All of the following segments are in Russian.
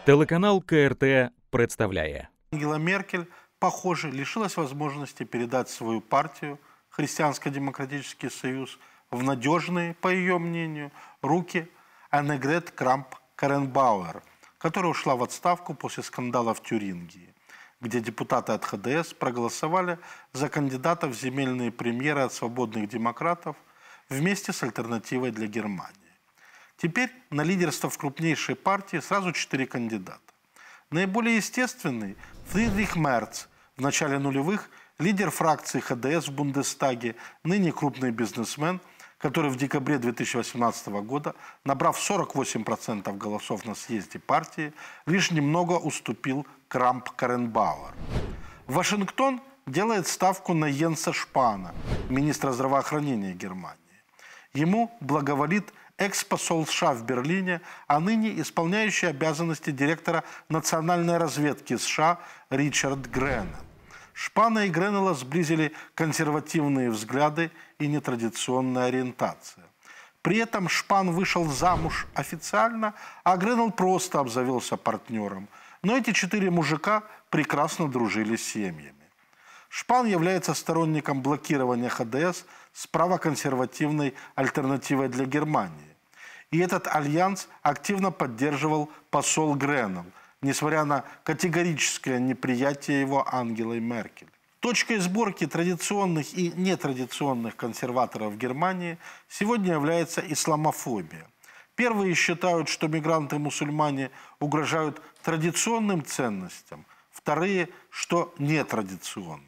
Телеканал КРТ представляє. Ангела Меркель, похоже, лишилась возможности передать свою партию, Христианско-демократический союз, в надежные, по ее мнению, руки Аннегрет Крамп-Карренбауэр, которая ушла в отставку после скандала в Тюрингии, где депутаты от ХДС проголосовали за кандидата в земельные премьеры от свободных демократов вместе с альтернативой для Германии. Теперь на лидерство в крупнейшей партии сразу 4 кандидата. Наиболее естественный – Фридрих Мерц, в начале нулевых лидер фракции ХДС в Бундестаге, ныне крупный бизнесмен, который в декабре 2018 года, набрав 48% голосов на съезде партии, лишь немного уступил Крамп-Карренбауэр. Вашингтон делает ставку на Йенса Шпана, министра здравоохранения Германии. Ему благоволит экс-посол США в Берлине, а ныне исполняющий обязанности директора национальной разведки США Ричард Греннел. Шпана и Греннела сблизили консервативные взгляды и нетрадиционная ориентация. При этом Шпан вышел замуж официально, а Греннел просто обзавелся партнером. Но эти 4 мужика прекрасно дружили с семьями. Шпан является сторонником блокирования ХДС с правоконсервативной альтернативой для Германии. И этот альянс активно поддерживал посол Греннел, несмотря на категорическое неприятие его Ангелой Меркель. Точкой сборки традиционных и нетрадиционных консерваторов в Германии сегодня является исламофобия. Первые считают, что мигранты-мусульмане угрожают традиционным ценностям, вторые, что нетрадиционным.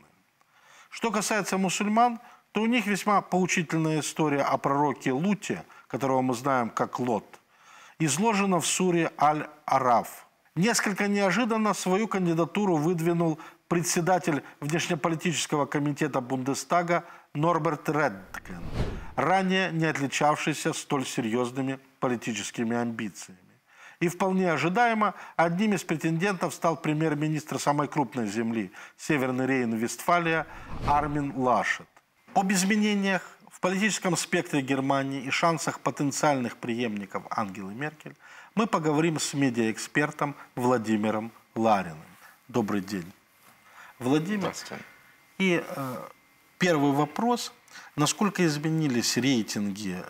Что касается мусульман, то у них весьма поучительная история о пророке Луте, которого мы знаем как Лот, изложена в суре Аль-Араф. Несколько неожиданно свою кандидатуру выдвинул председатель внешнеполитического комитета Бундестага Норберт Редтген, ранее не отличавшийся столь серьезными политическими амбициями. И вполне ожидаемо одним из претендентов стал премьер-министр самой крупной земли Северный Рейн-Вестфалия Армин Лашет. Об изменениях в политическом спектре Германии и шансах потенциальных преемников Ангелы Меркель мы поговорим с медиаэкспертом Владимиром Лариным. Добрый день, Владимир. Здравствуйте. И первый вопрос. Насколько изменились рейтинги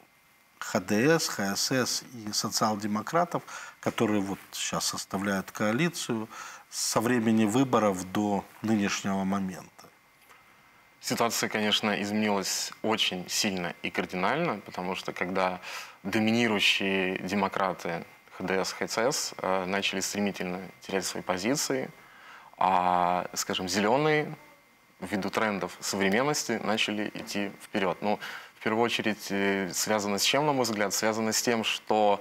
ХДС, ХСС и социал-демократов, которые вот сейчас составляют коалицию, со времени выборов до нынешнего момента? Ситуация, конечно, изменилась очень сильно и кардинально, потому что когда доминирующие демократы ХДС, ХСС начали стремительно терять свои позиции, а, скажем, зеленые, ввиду трендов современности, начали идти вперед. Ну, в первую очередь, связано с чем, на мой взгляд? Связано с тем, что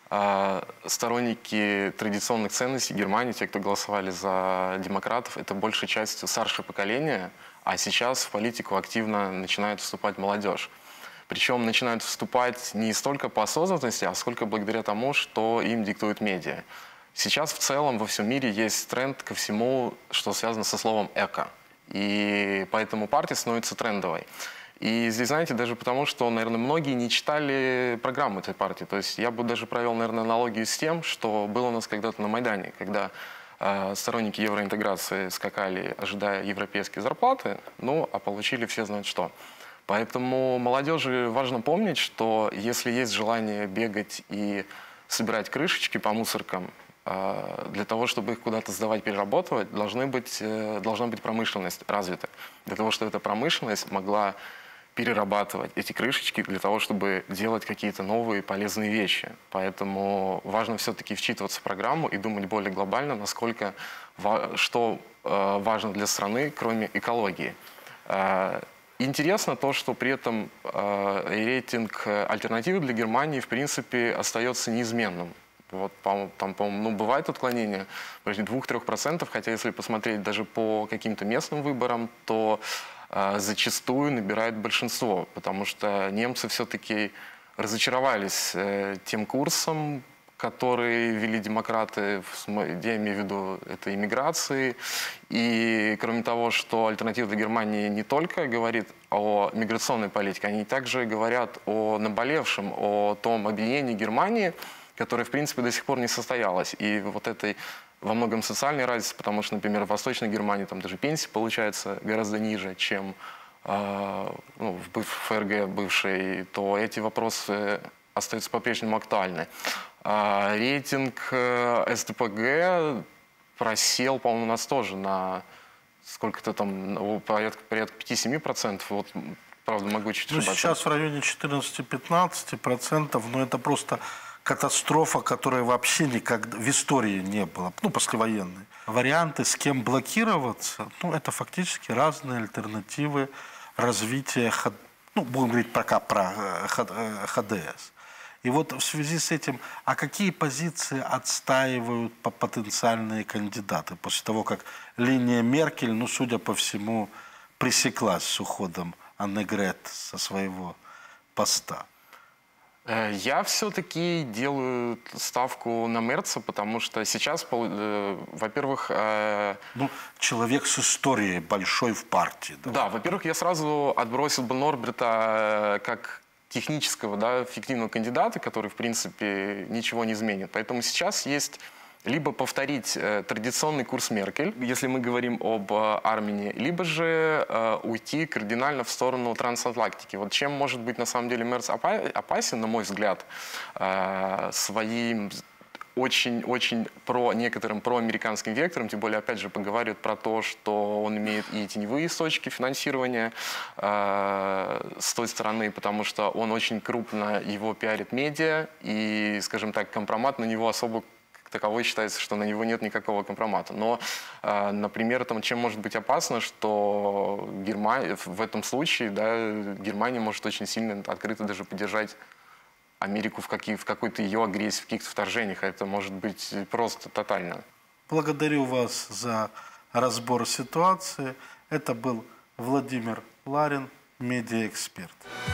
сторонники традиционных ценностей Германии, те, кто голосовали за демократов, это большей частью старшее поколение, а сейчас в политику активно начинает вступать молодежь. Причем начинают вступать не столько по осознанности, а сколько благодаря тому, что им диктуют медиа. Сейчас в целом во всем мире есть тренд ко всему, что связано со словом «эко». И поэтому партия становится трендовой. И здесь, знаете, даже потому, что, наверное, многие не читали программу этой партии. То есть я бы даже провел, наверное, аналогию с тем, что было у нас когда-то на Майдане, когда сторонники евроинтеграции скакали, ожидая европейские зарплаты, ну, а получили все знают что. Поэтому молодежи важно помнить, что если есть желание бегать и собирать крышечки по мусоркам, для того, чтобы их куда-то сдавать, перерабатывать, должна быть промышленность развита. Для того, чтобы эта промышленность могла перерабатывать эти крышечки для того, чтобы делать какие-то новые полезные вещи. Поэтому важно все-таки вчитываться в программу и думать более глобально, насколько, что важно для страны, кроме экологии. Интересно то, что при этом рейтинг альтернативы для Германии, в принципе, остается неизменным. Вот, там, по-моему, бывает отклонение почти 2-3%, хотя если посмотреть даже по каким-то местным выборам, то зачастую набирает большинство, потому что немцы все-таки разочаровались тем курсом, который ввели демократы, я имею в виду, это иммиграции. И кроме того, что альтернатива для Германии не только говорит о миграционной политике, они также говорят о наболевшем, о том объединении Германии которая, в принципе, до сих пор не состоялась. И вот этой во многом социальной разницы, потому что, например, в Восточной Германии там даже пенсии получается гораздо ниже, чем ну, в ФРГ бывшей, то эти вопросы остаются по-прежнему актуальны. Рейтинг СДПГ просел, по-моему, у нас тоже на сколько-то там, ну, порядка 5-7%. Вот, правда, могу чуть Ну, ошибаться. сейчас в районе 14-15%, но это просто катастрофа, которая вообще никогда в истории не было, ну, послевоенной. Варианты, с кем блокироваться, ну, это фактически разные альтернативы развития, ну, будем говорить пока про ХДС. И вот в связи с этим, а какие позиции отстаивают потенциальные кандидаты после того, как линия Меркель, ну, судя по всему, пресеклась с уходом Аннегрет со своего поста? Я все-таки делаю ставку на Мерца, потому что сейчас, во-первых... Ну, человек с историей большой в партии. Да, во-первых, я сразу отбросил бы Норберта как технического, да, фиктивного кандидата, который, в принципе, ничего не изменит. Поэтому сейчас есть либо повторить традиционный курс Меркель, если мы говорим об Армении, либо же уйти кардинально в сторону трансатлантики. Вот чем может быть на самом деле Мерц опасен, на мой взгляд, своим очень-очень некоторым проамериканским вектором, тем более, опять же, поговаривают про то, что он имеет и теневые источники финансирования с той стороны, потому что он очень крупно его пиарит медиа, и, скажем так, компромат на него особо таковой считается, что на него нет никакого компромата. Но, например, там, чем может быть опасно, что в этом случае, да, Германия может очень сильно открыто даже поддержать Америку в какой-то ее агрессии, в каких-то вторжениях. Это может быть просто тотально. Благодарю вас за разбор ситуации. Это был Владимир Ларин, медиаэксперт.